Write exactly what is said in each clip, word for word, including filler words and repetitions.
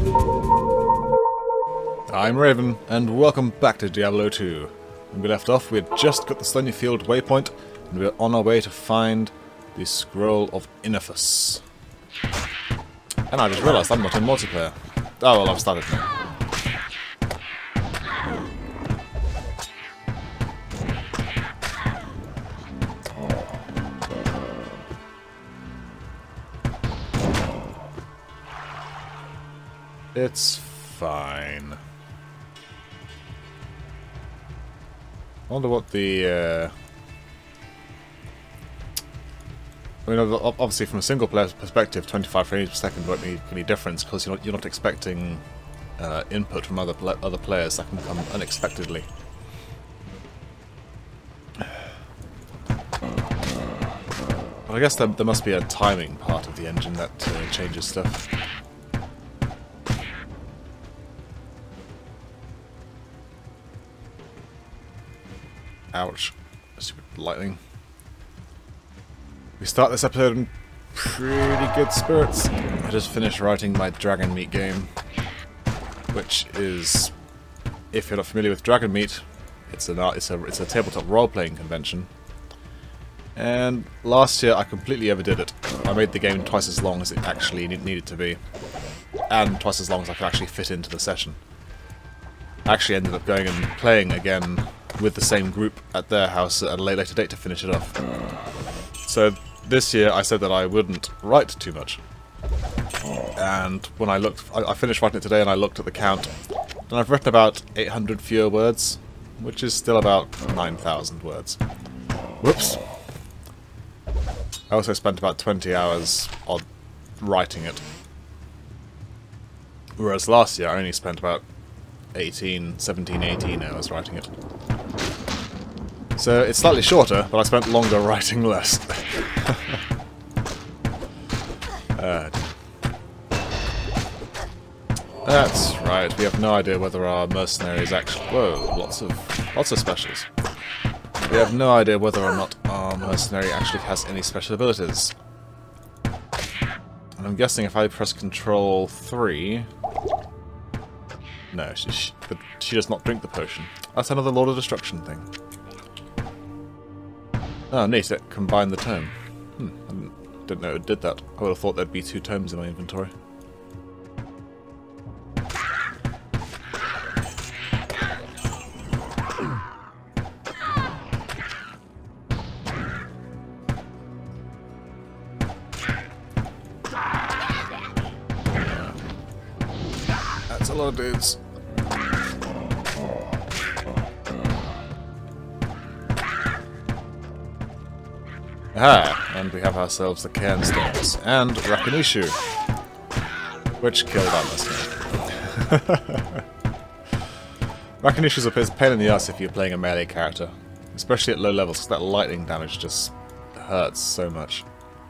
I'm Raven, and welcome back to Diablo two. When we left off, we had just got the Stonyfield waypoint, and we were on our way to find the Scroll of Inifus. And I just realised I'm not in multiplayer. Oh well, I've started now. It's fine. I wonder what the, uh... I mean, obviously from a single player perspective, twenty-five frames per second won't make any difference because you're not, you're not expecting uh, input from other pla other players that can come unexpectedly. But I guess there, there must be a timing part of the engine that uh, changes stuff. Ouch. Stupid lightning. We start this episode in pretty good spirits. I just finished writing my Dragon Meat game, which is, if you're not familiar with Dragon Meat, it's an it's a it's a tabletop role-playing convention. And last year I completely overdid it. I made the game twice as long as it actually needed to be, and twice as long as I could actually fit into the session. I actually ended up going and playing again with the same group at their house at a later date to finish it off. So this year I said that I wouldn't write too much. And when I looked, I, I finished writing it today and I looked at the count, and I've written about eight hundred fewer words, which is still about nine thousand words. Whoops. I also spent about twenty hours on writing it. Whereas last year I only spent about eighteen, seventeen, eighteen hours writing it. So it's slightly shorter, but I spent longer writing less. uh, that's right, we have no idea whether our mercenaries actually... Whoa, lots of, lots of specials. We have no idea whether or not our mercenary actually has any special abilities. And I'm guessing if I press control three... No, she, she, but she does not drink the potion. That's another Lord of Destruction thing. Oh, neat, it combined the tome. Hmm, I didn't, didn't know it did that. I would have thought there'd be two tomes in my inventory. That's a lot of dudes. Ah, and we have ourselves the Cairnstones, and Rakinishu, which killed our mercenary. Rakinishu's a pain in the ass if you're playing a melee character, especially at low levels, because that lightning damage just hurts so much.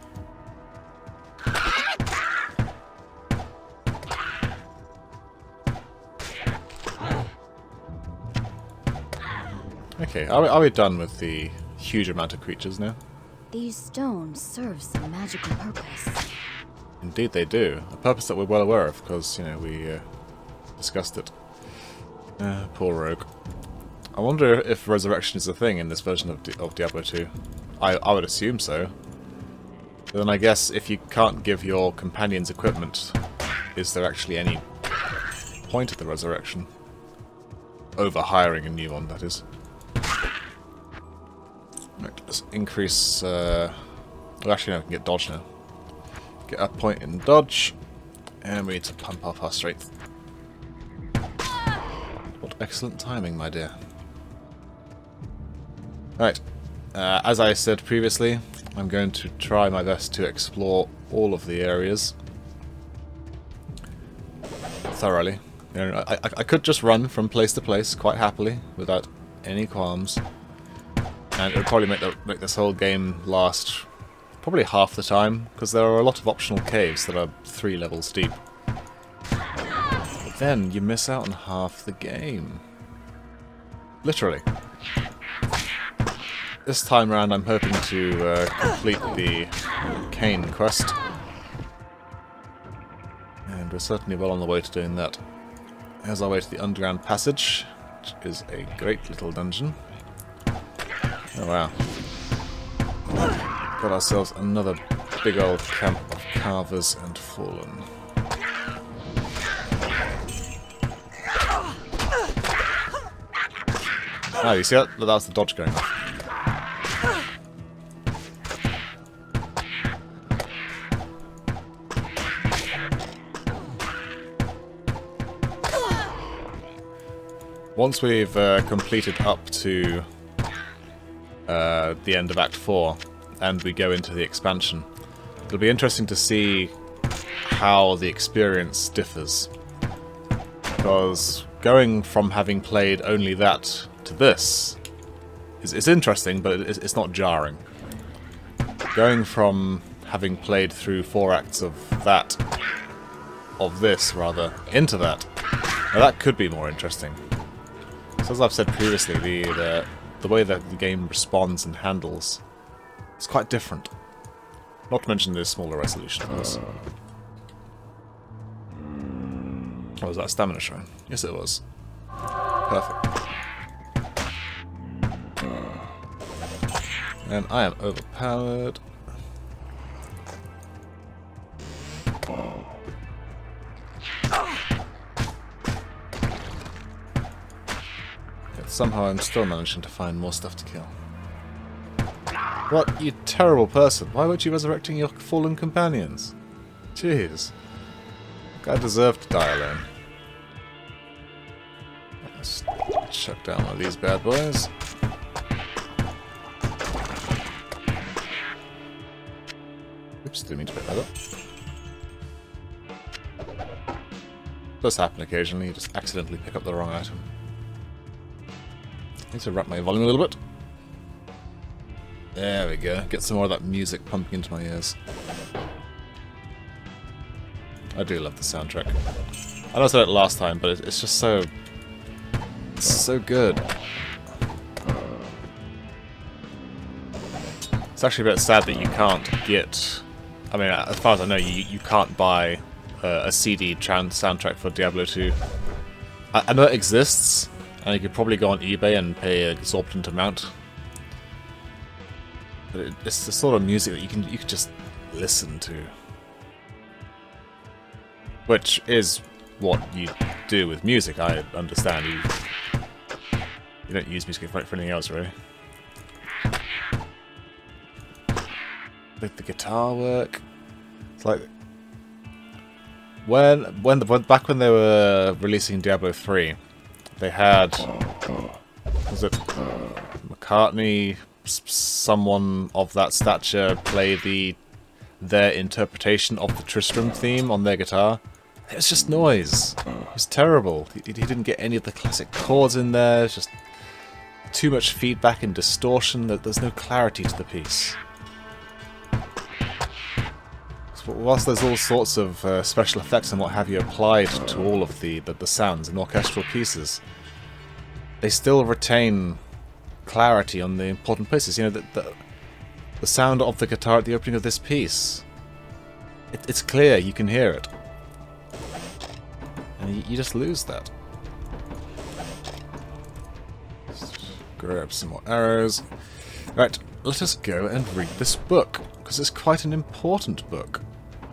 Okay, are we, are we done with the huge amount of creatures now? These stones serve some magical purpose. Indeed they do. A purpose that we're well aware of, because, you know, we uh, discussed it. Uh, poor rogue. I wonder if resurrection is a thing in this version of, Di of Diablo two. I, I would assume so. But then I guess if you can't give your companions equipment, is there actually any point of the resurrection? Over hiring a new one, that is. Right, let's increase... Uh, well, actually, no, I can get dodge now. Get a point in dodge, and we need to pump up our strength. What excellent timing, my dear. Right, uh, as I said previously, I'm going to try my best to explore all of the areas thoroughly. You know, I, I, I could just run from place to place quite happily, without any qualms. And it would probably make, the, make this whole game last probably half the time, because there are a lot of optional caves that are three levels deep. But then you miss out on half the game. Literally. This time around I'm hoping to uh, complete the Cain quest. And And we're certainly well on the way to doing that. Here's our way to the underground passage, which is a great little dungeon. Oh wow. Got ourselves another big old camp of carvers and fallen. Ah, you see that? That was the dodge going off. Once we've uh, completed up to uh, the end of Act four, and we go into the expansion, it'll be interesting to see how the experience differs. Because going from having played only that to this is, is interesting, but it, it's not jarring. Going from having played through four acts of that, of this rather, into that, now that could be more interesting. So as I've said previously, the, the the way that the game responds and handles is quite different. Not to mention the smaller resolution, of course. Oh, was that a stamina shrine? Yes, it was. Perfect. And I am overpowered. Somehow I'm still managing to find more stuff to kill. What, you terrible person. Why weren't you resurrecting your fallen companions? Jeez. Guy deserved to die alone. Let's chuck down one of these bad boys. Oops, didn't mean to pick that up. Does happen occasionally, you just accidentally pick up the wrong item. I need to wrap my volume a little bit. There we go. Get some more of that music pumping into my ears. I do love the soundtrack. I know I said it last time, but it's just so... It's so good. It's actually a bit sad that you can't get... I mean, as far as I know, you, you can't buy uh, a C D soundtrack for Diablo two. I, I know it exists. And you could probably go on eBay and pay an exorbitant amount. But it, it's the sort of music that you can you can just listen to. Which is what you do with music, I understand. You, you don't use music for anything else, really. Like the guitar work. It's like... When, when, the, when back when they were releasing Diablo three... They had, was it McCartney, someone of that stature, play the their interpretation of the Tristram theme on their guitar. It was just noise. It was terrible. He, he didn't get any of the classic chords in there. It's just too much feedback and distortion. That there's no clarity to the piece. So whilst there's all sorts of uh, special effects and what have you applied to all of the, the, the sounds and orchestral pieces, they still retain clarity on the important places. You know, the, the, the sound of the guitar at the opening of this piece, it, it's clear, you can hear it. And you, you just lose that. Just grab some more arrows. Right, let us go and read this book, because it's quite an important book.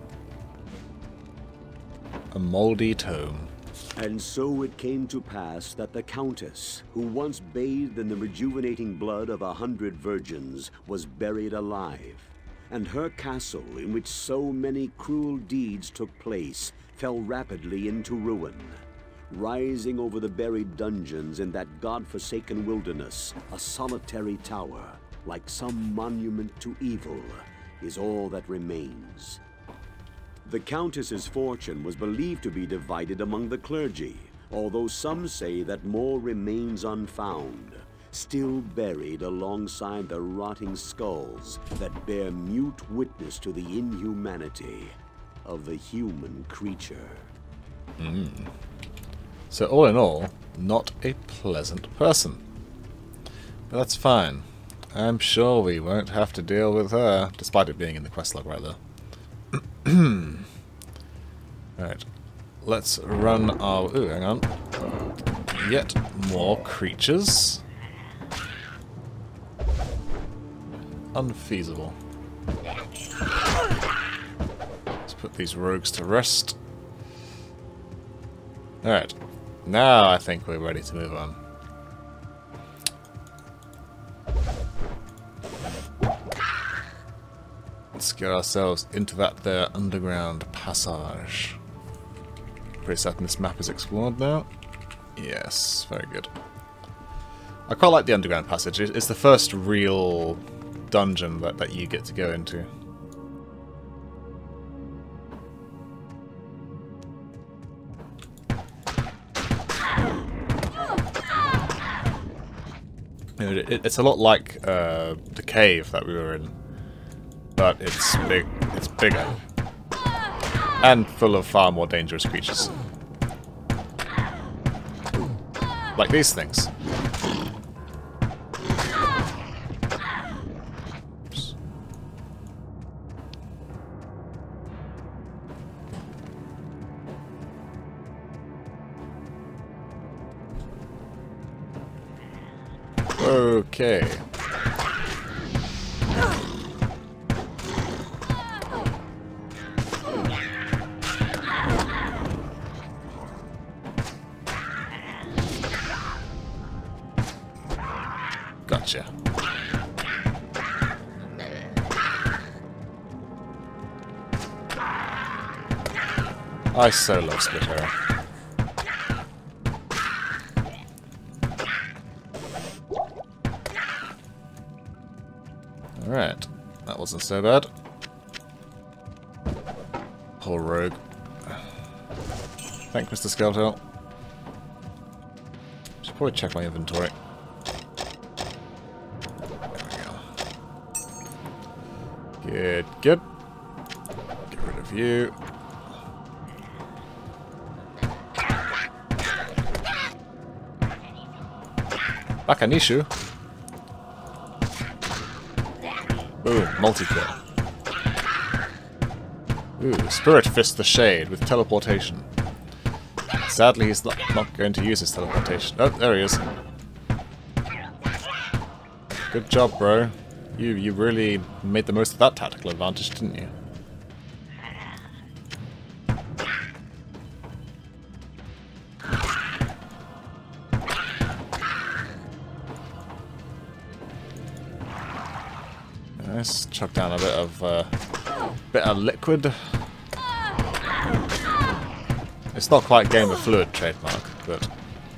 A mouldy tome. And so it came to pass that the Countess, who once bathed in the rejuvenating blood of a hundred virgins, was buried alive, and her castle, in which so many cruel deeds took place, fell rapidly into ruin. Rising over the buried dungeons in that god-forsaken wilderness, a solitary tower, like some monument to evil, is all that remains. The Countess's fortune was believed to be divided among the clergy, although some say that more remains unfound, still buried alongside the rotting skulls that bear mute witness to the inhumanity of the human creature. Mm. So all in all, not a pleasant person. But that's fine. I'm sure we won't have to deal with her, despite it being in the questlog right there. Right. let's run our... Ooh, hang on. Yet more creatures. Unfeasible. Let's put these rogues to rest. Alright. Now I think we're ready to move on. Let's get ourselves into that there underground passage. Pretty certain this map is explored now. Yes, very good. I quite like the underground passage. It's the first real dungeon that, that you get to go into. You know, it, it's a lot like uh, the cave that we were in, but it's big. It's bigger and full of far more dangerous creatures, like these things. Oops. Okay. Gotcha. I so love split arrow. Alright, that wasn't so bad. Poor rogue. Thank Mister Skeletal. Should probably check my inventory. Good, good. Get rid of you. Bakanishu. Boom, multi-kill. Ooh, Spirit Fist the Shade with teleportation. Sadly, he's not, not going to use his teleportation. Oh, there he is. Good job, bro. You you really made the most of that tactical advantage, didn't you? Let's chuck down a bit of uh, bit of liquid. It's not quite Game of Fluid trademark, but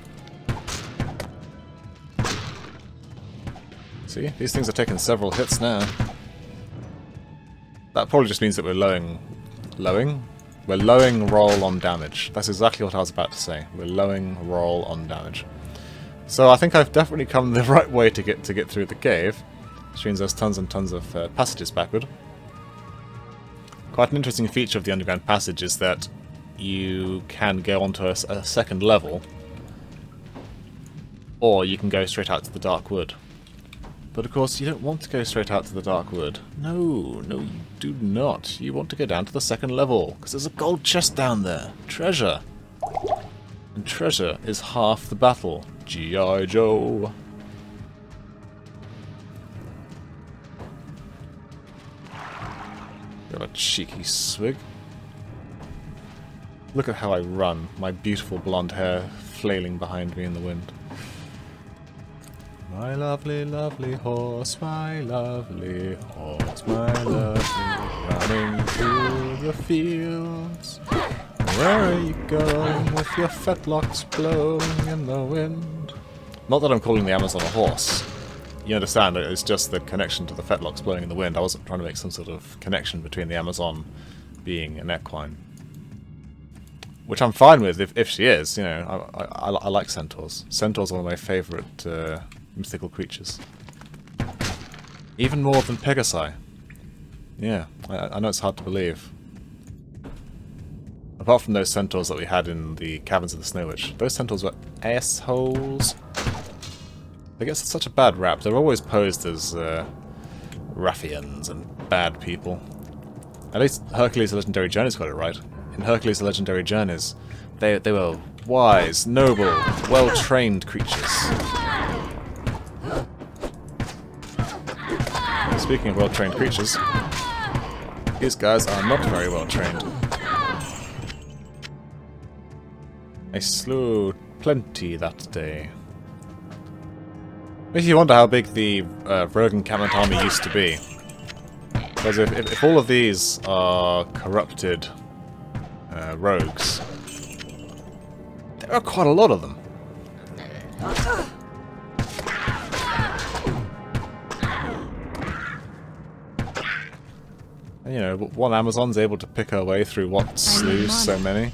see, these things are taking several hits now. That probably just means that we're lowing, lowing, we're lowing roll on damage. That's exactly what I was about to say. We're lowing roll on damage. So I think I've definitely come the right way to get to get through the cave. Which means there's tons and tons of uh, passages backward. Quite an interesting feature of the underground passage is that you can go onto a, a second level, or you can go straight out to the Dark Wood. But of course you don't want to go straight out to the Dark Wood. No, no you do not. You want to go down to the second level, because there's a gold chest down there. Treasure. And treasure is half the battle. G I Joe. Got a cheeky swig. Look at how I run, my beautiful blonde hair flailing behind me in the wind. My lovely, lovely horse, my lovely horse, my lovely, running through the fields. Where are you going with your fetlocks blowing in the wind? Not that I'm calling the Amazon a horse. You understand, it's just the connection to the fetlocks blowing in the wind. I wasn't trying to make some sort of connection between the Amazon being an equine. Which I'm fine with if, if she is, you know, I, I, I like centaurs. Centaurs are one of my favourite uh, mythical creatures. Even more than Pegasi. Yeah, I, I know it's hard to believe. Apart from those centaurs that we had in the Caverns of the Snow Witch. Those centaurs were assholes. They get such a bad rap. They're always posed as uh, ruffians and bad people. At least Hercules' The Legendary Journeys got it right. In Hercules' The Legendary Journeys, They, they were wise, noble, well-trained creatures. Speaking of well-trained creatures, these guys are not very well-trained. I slew plenty that day. Makes you wonder how big the uh, rogue encampment army used to be. Because if, if, if all of these are corrupted uh, rogues, there are quite a lot of them. And, you know, one Amazon's able to pick her way through what slews so many.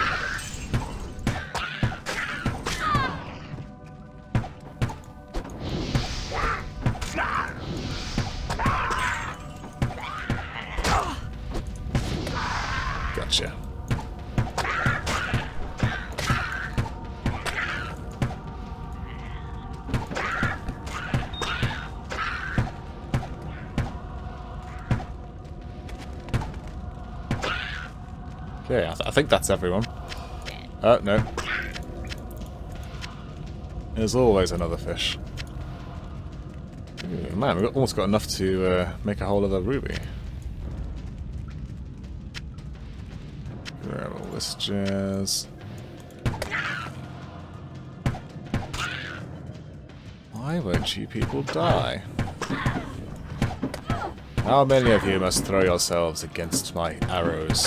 Gotcha. Okay, I, th I think that's everyone. Oh, no. There's always another fish. Ooh, man, we've got, almost got enough to uh, make a whole other ruby. Grab all this jazz. Why won't you people die? How many of you must throw yourselves against my arrows?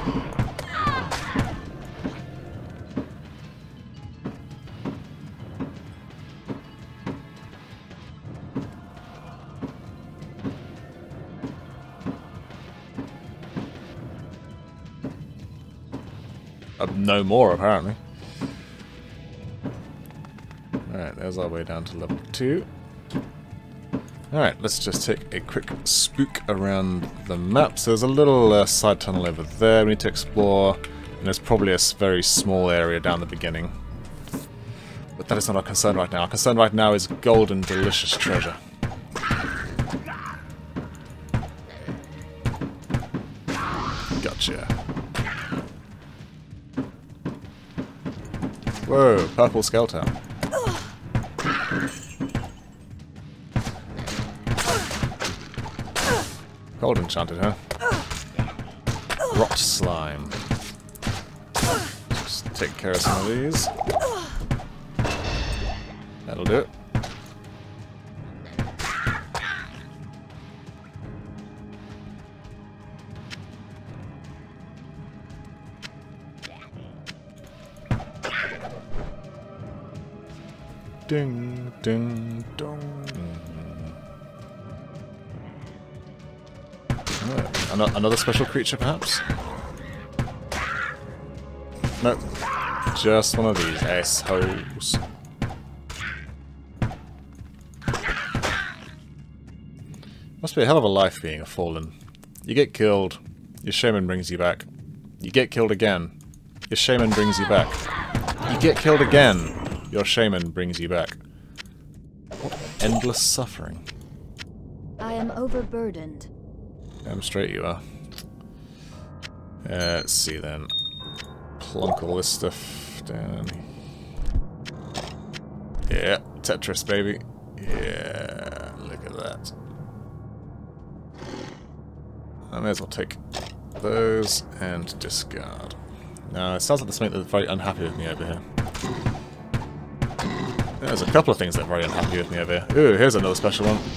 Uh, no more, apparently. Alright, there's our way down to level two. Alright, let's just take a quick spook around the map. So there's a little uh, side tunnel over there we need to explore, and there's probably a very small area down the beginning. But that is not our concern right now. Our concern right now is golden, delicious treasure. Gotcha. Whoa, purple skeleton. Cold enchanted, huh? Rot slime. Just take care of some of these. That'll do it. Ding, ding, dong. Oh, another special creature, perhaps? Nope. Just one of these assholes. Must be a hell of a life being a fallen. You get killed, your shaman brings you back. You get killed again, your shaman brings you back. You get killed again, your shaman brings you back. What endless suffering. I am overburdened. Damn straight you are. Uh, let's see then. Plunk all this stuff down. Yeah, Tetris, baby. Yeah, look at that. I may as well take those and discard. Now, it sounds like there's something that's very unhappy with me over here. There's a couple of things that are very unhappy with me over here. Ooh, here's another special one.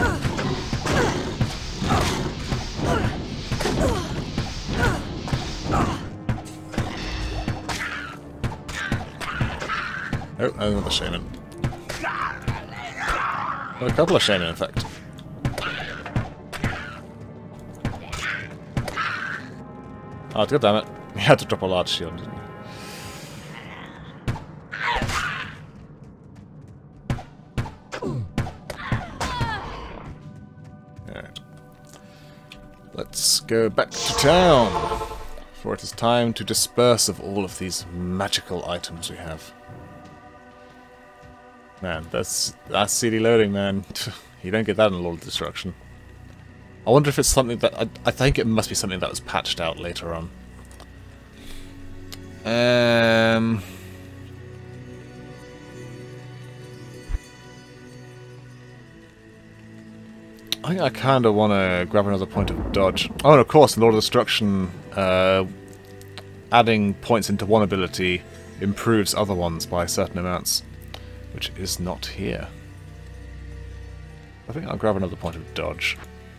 Oh, another shaman. Well, a couple of shaman, in fact. Oh, god damn it. You had to drop a large shield, didn't you? Alright. Let's go back to town, for it is time to disperse of all of these magical items we have. Man, that's that's C D loading, man. You don't get that in Lord of Destruction. I wonder if it's something that... I, I think it must be something that was patched out later on. Um... I think I kind of want to grab another point of dodge. Oh, and of course, in Lord of Destruction, uh, adding points into one ability improves other ones by certain amounts, which is not here. I think I'll grab another point of dodge.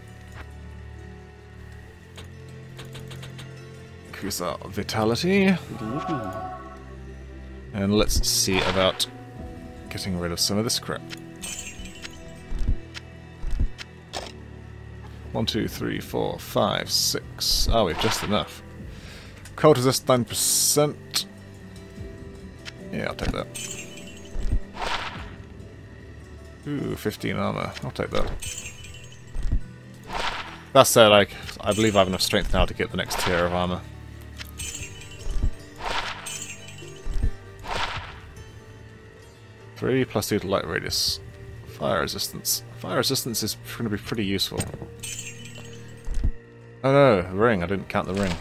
Increase our vitality. And let's see about getting rid of some of this crap. One, two, three, four, five, six. Oh, we've just enough. Cold resist nine percent. Yeah, I'll take that. Ooh, fifteen armor. I'll take that. That said, I, I believe I have enough strength now to get the next tier of armor. Three plus two to light radius. Fire resistance. Fire resistance is going to be pretty useful. Oh no, the ring. I didn't count the ring.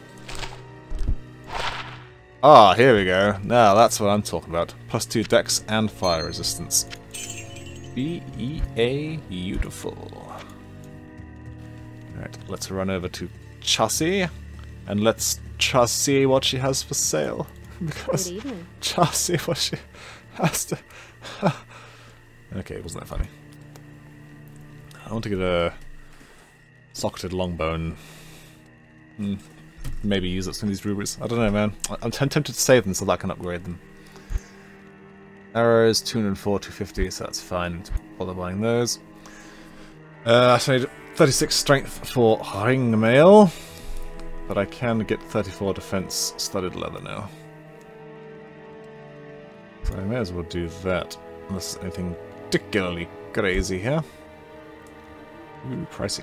Ah, here we go. Now that's what I'm talking about. Plus two dex and fire resistance. B E A, beautiful. Alright, let's run over to Chassis, and let's just see what she has for sale. Because Good evening. Just see what she has to... Okay, wasn't that funny? I want to get a socketed longbow and hmm, maybe use up some of these rubies. I don't know, man. I'm tempted to save them so that I can upgrade them. Arrows, two hundred four, two fifty, so that's fine. Don't bother buying those. Uh, I need thirty-six strength for ring mail, but I can get thirty-four defense studded leather now. So I may as well do that, unless there's anything particularly crazy here. Ooh, pricey.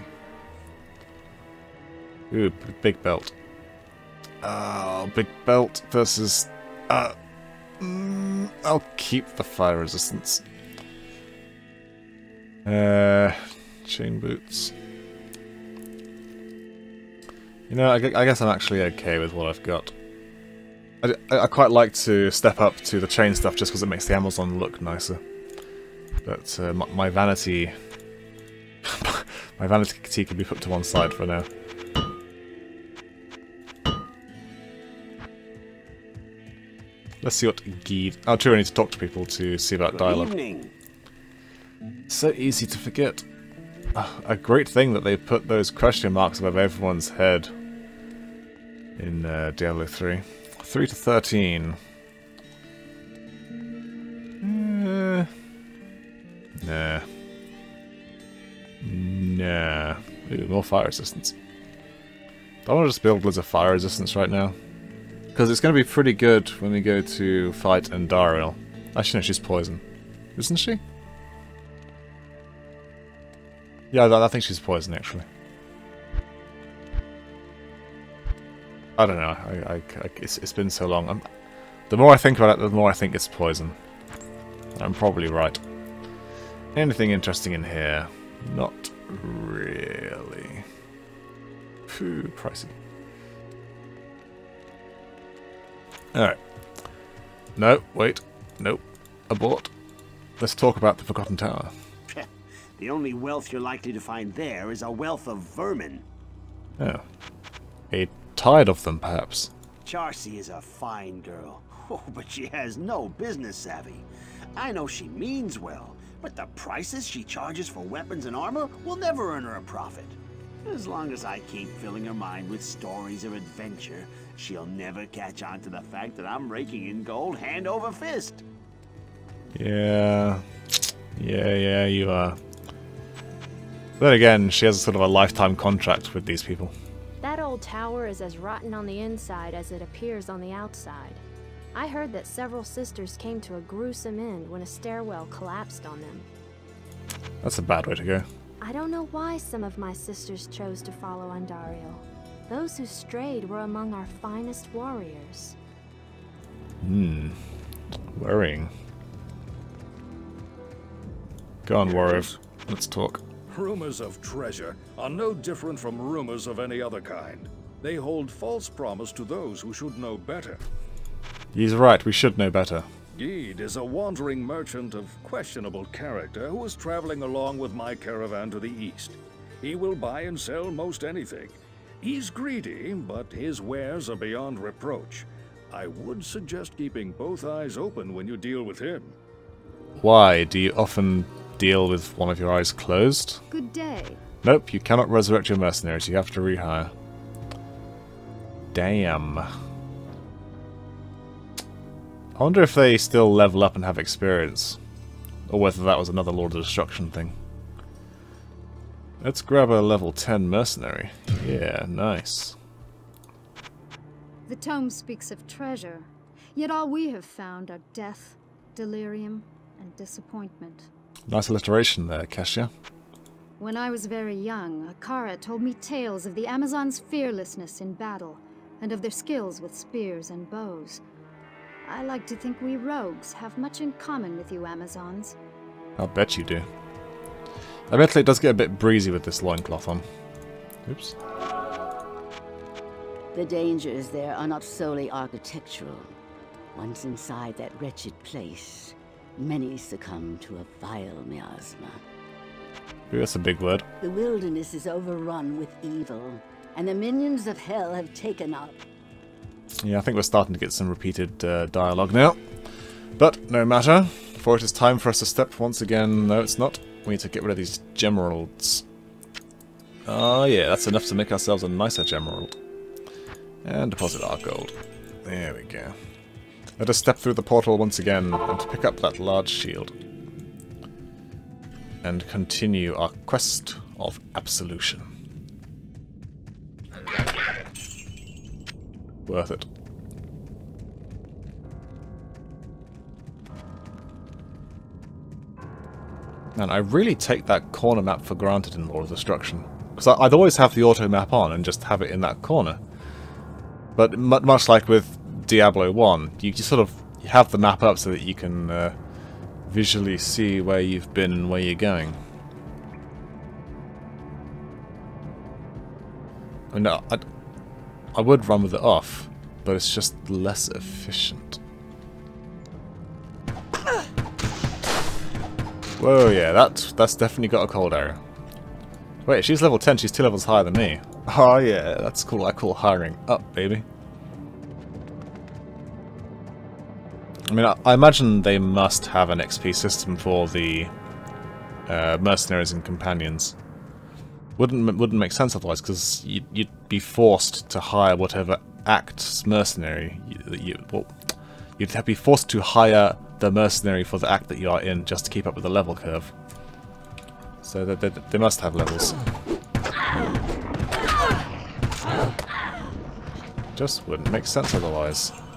Ooh, big belt. Oh, big belt versus... Uh, mm, I'll keep the fire resistance. Uh, chain boots. You know, I, I guess I'm actually okay with what I've got. I, I quite like to step up to the chain stuff just because it makes the Amazon look nicer. But uh, my, my vanity... my vanity can be put to one side for now. Let's see what Geed... Oh, true, I need to talk to people to see about dialogue. Evening. So easy to forget. Oh, a great thing that they put those question marks above everyone's head in uh, Diablo three. three to thirteen. Uh, nah. Nah. Ooh, more fire resistance. I want to just build Blizz of fire resistance right now. Because it's going to be pretty good when we go to fight Andariel. Actually, no, she's poison. Isn't she? Yeah, I think she's poison, actually. I don't know. I, I, I, it's, it's been so long. I'm, the more I think about it, the more I think it's poison. I'm probably right. Anything interesting in here? Not really. Phew, pricey. Alright. No, wait. Nope. Abort. Let's talk about the Forgotten Tower. The only wealth you're likely to find there is a wealth of vermin. Oh. A tide of them, perhaps. Charcy is a fine girl, oh, but she has no business savvy. I know she means well, but the prices she charges for weapons and armor will never earn her a profit. As long as I keep filling her mind with stories of adventure, she'll never catch on to the fact that I'm raking in gold hand over fist. Yeah. Yeah, yeah, you are. Then again, she has sort of a lifetime contract with these people. That old tower is as rotten on the inside as it appears on the outside. I heard that several sisters came to a gruesome end when a stairwell collapsed on them. That's a bad way to go. I don't know why some of my sisters chose to follow Andariel. Those who strayed were among our finest warriors. Hmm. Worrying. Go on, warrior. Let's talk. Rumors of treasure are no different from rumors of any other kind. They hold false promise to those who should know better. He's right, we should know better. Gede is a wandering merchant of questionable character who is traveling along with my caravan to the east. He will buy and sell most anything. He's greedy, but his wares are beyond reproach. I would suggest keeping both eyes open when you deal with him. Why? Do you often deal with one of your eyes closed? Good day. Nope, you cannot resurrect your mercenaries. You have to rehire. Damn. I wonder if they still level up and have experience. Or whether that was another Lord of Destruction thing. Let's grab a level ten mercenary. Yeah, nice. The tome speaks of treasure, yet all we have found are death, delirium, and disappointment. Nice alliteration there, Kasia. When I was very young, Akara told me tales of the Amazons' fearlessness in battle, and of their skills with spears and bows. I like to think we rogues have much in common with you Amazons. I'll bet you do. Admittedly, it does get a bit breezy with this loincloth on. Oops. The dangers there are not solely architectural. Once inside that wretched place, many succumb to a vile miasma. Ooh, that's a big word. The wilderness is overrun with evil, and the minions of hell have taken up. Yeah, I think we're starting to get some repeated uh, dialogue now. But no matter, for it is time for us to step once again. No, it's not. We need to get rid of these gemeralds. Oh yeah, that's enough to make ourselves a nicer gemerald. And deposit our gold. There we go. Let us step through the portal once again and pick up that large shield. And continue our quest of absolution. Worth it. Man, I really take that corner map for granted in Lord of Destruction. Because I'd always have the auto map on and just have it in that corner. But much like with Diablo one, you just sort of you have the map up so that you can uh, visually see where you've been and where you're going. I mean, I, I would run with it off, but it's just less efficient. Whoa, yeah, that, that's definitely got a cold area. Wait, she's level ten, she's two levels higher than me. Oh yeah, that's cool, I call hiring up, baby. I mean, I, I imagine they must have an X P system for the uh, mercenaries and companions. Wouldn't wouldn't make sense otherwise, because you'd, you'd be forced to hire whatever act's mercenary you, you well, you'd have be forced to hire the mercenary for the act that you are in just to keep up with the level curve. So they, they, they must have levels. Just wouldn't make sense otherwise.